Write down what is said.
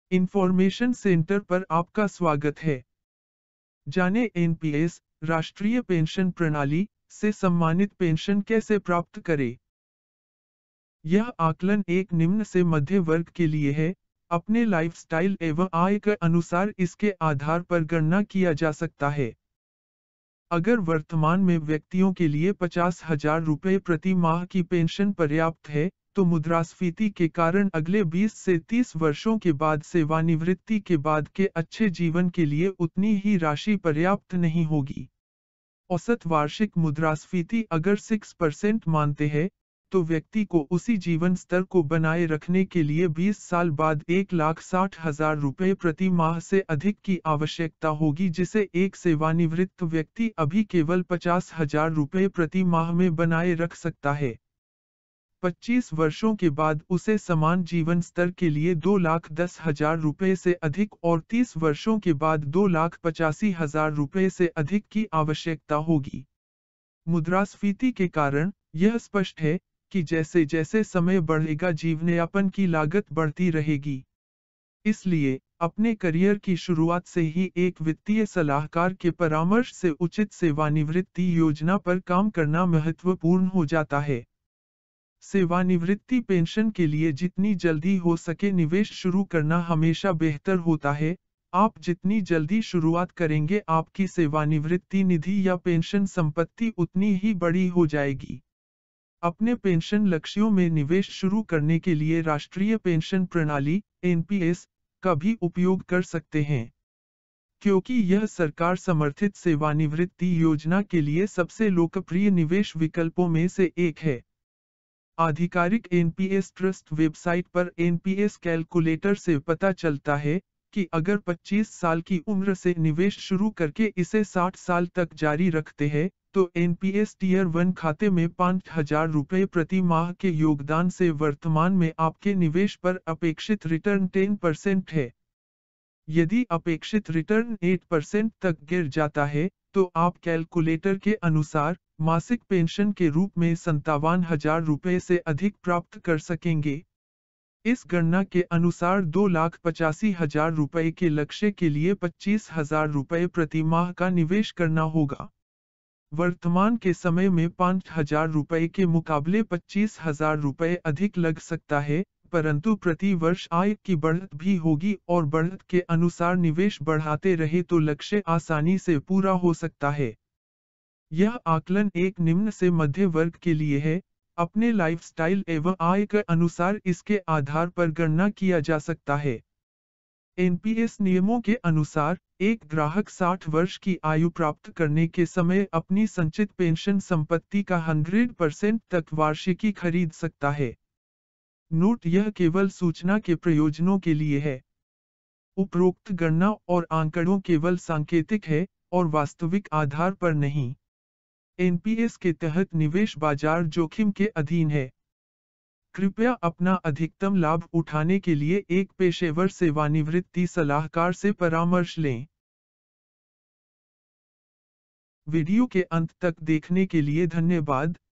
Information centre पर आपका स्वागत है। जाने एनपीएस राष्ट्रीय पेंशन प्रणाली से सम्मानित पेंशन कैसे प्राप्त करें। यह आकलन एक निम्न से मध्य वर्ग के लिए है। अपने लाइफस्टाइल एवं आय के अनुसार इसके आधार पर गणना किया जा सकता है। अगर वर्तमान में व्यक्तियों के लिए 50,000 रुपये प्रति माह की पेंशन पर्याप्त है, तो मुद्रास्फीति के कारण अगले 20 से 30 वर्षों के बाद सेवानिवृत्ति के बाद के अच्छे जीवन के लिए उतनी ही राशि पर्याप्त नहीं होगी। औसत वार्षिक मुद्रास्फीति अगर 6% मानते हैं, तो व्यक्ति को उसी जीवन स्तर को बनाए रखने के लिए 20 साल बाद 1,60,000 रुपये प्रति माह से अधिक की आवश्यकता होगी, जिसे एक सेवानिवृत्त व्यक्ति अभी केवल 50,000 रुपये प्रति माह में बनाए रख सकता है। 25 वर्षों के बाद उसे समान जीवन स्तर के लिए 2,10,000 रुपये से अधिक और 30 वर्षों के बाद 2,85,000 रुपये से अधिक की आवश्यकता होगी। मुद्रास्फीति के कारण यह स्पष्ट है कि जैसे जैसे समय बढ़ेगा जीवनयापन की लागत बढ़ती रहेगी। इसलिए अपने करियर की शुरुआत से ही एक वित्तीय सलाहकार के परामर्श से उचित सेवानिवृत्ति योजना पर काम करना महत्वपूर्ण हो जाता है। सेवानिवृत्ति पेंशन के लिए जितनी जल्दी हो सके निवेश शुरू करना हमेशा बेहतर होता है। आप जितनी जल्दी शुरुआत करेंगे आपकी सेवानिवृत्ति निधि या पेंशन संपत्ति उतनी ही बड़ी हो जाएगी। अपने पेंशन लक्ष्यों में निवेश शुरू करने के लिए राष्ट्रीय पेंशन प्रणाली (एनपीएस) का भी उपयोग कर सकते हैं, क्योंकि यह सरकार समर्थित सेवानिवृत्ति योजना के लिए सबसे लोकप्रिय निवेश विकल्पों में से एक है। आधिकारिक एनपीएस ट्रस्ट वेबसाइट पर एनपीएस कैलकुलेटर से पता चलता है कि अगर 25 साल की उम्र से निवेश शुरू करके इसे 60 साल तक जारी रखते हैं, तो एनपीएस टियर 1 खाते में 5,000 रुपये प्रति माह के योगदान से वर्तमान में आपके निवेश पर अपेक्षित रिटर्न 10% है। यदि अपेक्षित रिटर्न 8% तक गिर जाता है, तो आप कैलकुलेटर के अनुसार मासिक पेंशन के रूप में 57,000 रुपये से अधिक प्राप्त कर सकेंगे। इस गणना के अनुसार 2,85,000 रुपये के लक्ष्य के लिए 25,000 रुपये प्रति माह का निवेश करना होगा। वर्तमान के समय में 5,000 रुपये के मुकाबले 25,000 रुपये अधिक लग सकता है, परंतु प्रति वर्ष आय की बढ़त भी होगी और बढ़त के अनुसार निवेश बढ़ाते रहे तो लक्ष्य आसानी से पूरा हो सकता है। यह आकलन एक निम्न से मध्य वर्ग के लिए है। अपने लाइफस्टाइल एवं आय के अनुसार इसके आधार पर गणना किया जा सकता है। एनपीएस नियमों के अनुसार एक ग्राहक 60 वर्ष की आयु प्राप्त करने के समय अपनी संचित पेंशन संपत्ति का 100% तक वार्षिकी खरीद सकता है। नोट: यह केवल सूचना के प्रयोजनों के लिए है। उपरोक्त गणना और आंकड़ों केवल सांकेतिक है और वास्तविक आधार पर नहीं। एनपीएस के तहत निवेश बाजार जोखिम के अधीन है। कृपया अपना अधिकतम लाभ उठाने के लिए एक पेशेवर सेवानिवृत्ति सलाहकार से परामर्श लें। वीडियो के अंत तक देखने के लिए धन्यवाद।